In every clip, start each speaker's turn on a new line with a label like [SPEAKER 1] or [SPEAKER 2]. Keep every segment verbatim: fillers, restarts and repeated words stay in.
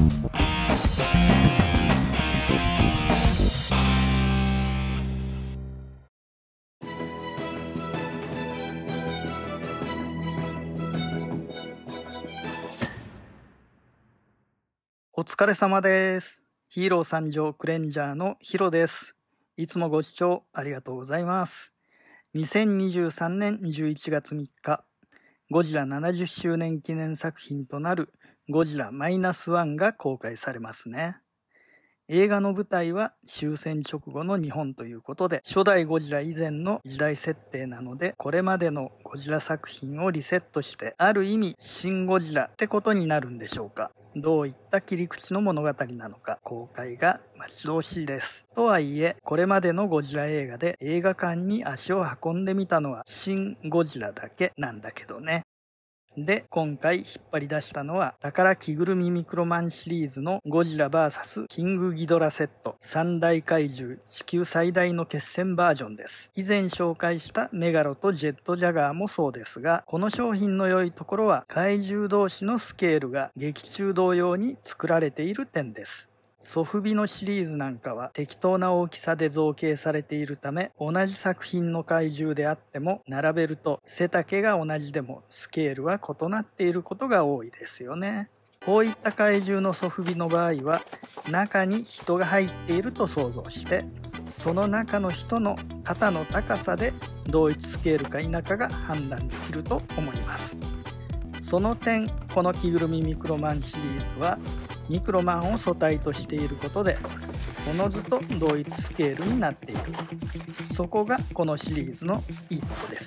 [SPEAKER 1] お疲れ様です。ヒーロー参上クレンジャーのヒロです。いつもご視聴ありがとうございます。にせんにじゅうさんねんじゅういちがつみっか、ゴジラななじゅっしゅうねん記念作品となるゴジラマイナスワンが公開されますね。映画の舞台は終戦直後の日本ということで、初代ゴジラ以前の時代設定なので、これまでのゴジラ作品をリセットして、ある意味新ゴジラってことになるんでしょうか。どういった切り口の物語なのか、公開が待ち遠しいです。とはいえ、これまでのゴジラ映画で映画館に足を運んでみたのは新ゴジラだけなんだけどね。で、今回引っ張り出したのは、宝着ぐるみミクロマンシリーズのゴジラ ブイエス キングギドラセット三大怪獣地球最大の決戦バージョンです。以前紹介したメガロとジェットジャガーもそうですが、この商品の良いところは怪獣同士のスケールが劇中同様に作られている点です。ソフビのシリーズなんかは適当な大きさで造形されているため、同じ作品の怪獣であっても並べると背丈が同じでもスケールは異なっていることが多いですよね。こういった怪獣のソフビの場合は中に人が入っていると想像して、その中の人の肩の高さで同一スケールか否かが判断できると思います。その点、この着ぐるみミクロマンシリーズはミクロマンを素体としていることで、おのずと同一スケールになっている。そこがこのシリーズのいいとこです。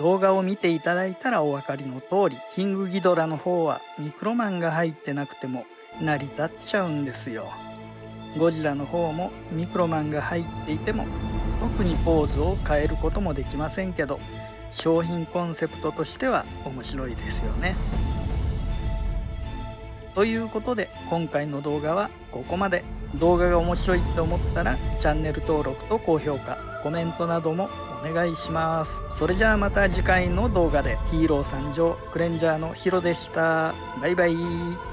[SPEAKER 1] 動画を見ていただいたらお分かりの通り、キングギドラの方はミクロマンが入ってなくても成り立っちゃうんですよ。ゴジラの方もミクロマンが入っていても特にポーズを変えることもできませんけど、商品コンセプトとしては面白いですよね。ということで今回の動画はここまで。動画が面白いって思ったらチャンネル登録と高評価、コメントなどもお願いします。それじゃあまた次回の動画で。ヒーロー参上、クレンジャーのヒロでした。バイバイ。